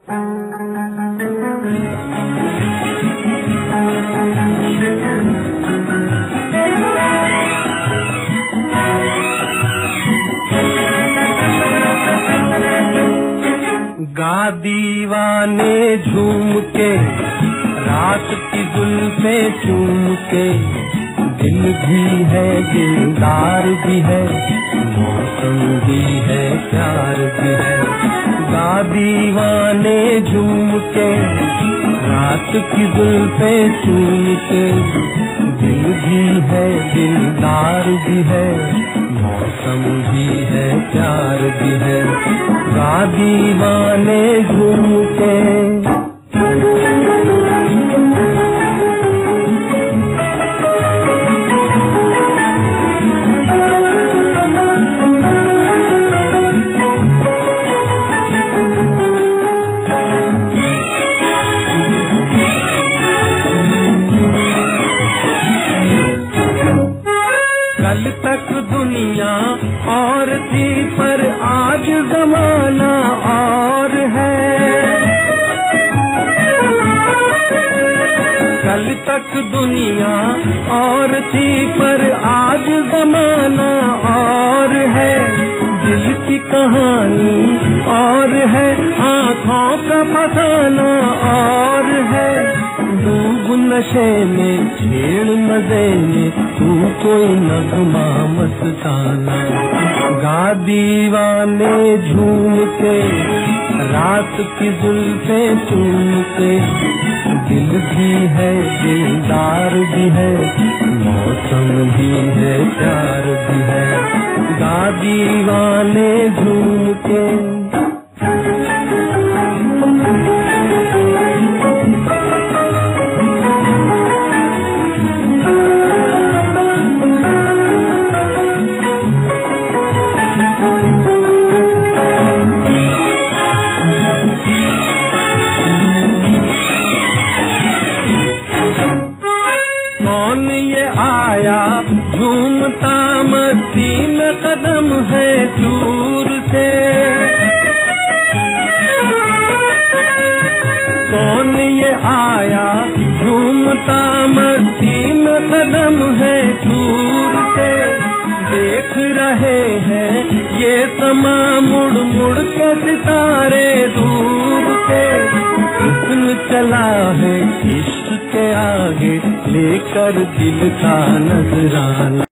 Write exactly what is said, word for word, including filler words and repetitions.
गा दीवाने झूम के रात की जुल्फे चूम के, दिल भी है दिलदार भी है, मौसम भी है प्यार भी है। गा दीवाने झूम के रात की जुल्फे चूम के, दिल भी है दिलदार भी है, मौसम भी है प्यार भी है। गा दीवाने झूम के कल तक दुनिया और थी पर आज जमाना और है। कल तक दुनिया और थी पर आज जमाना और है। दिल की कहानी और है, आँखों का फसाना और है। डूब नशे में छेड़ मजे में तू कोई नगमा मस्ताना। गा दीवाने झूम के रात की जुल्फे चूम के, दिल भी है दिलदार भी है, मौसम भी है प्यार भी है। गा दीवाने झूम के झूमता मस्ती में कदम है दूर से। कौन ये आया झूमता मस्ती में कदम है दूर से। देख रहे हैं ये समा मुड़ मुड़ के सितारे दूर से। हुस्न चला है इश्क के आगे लेकर दिल का नजराना।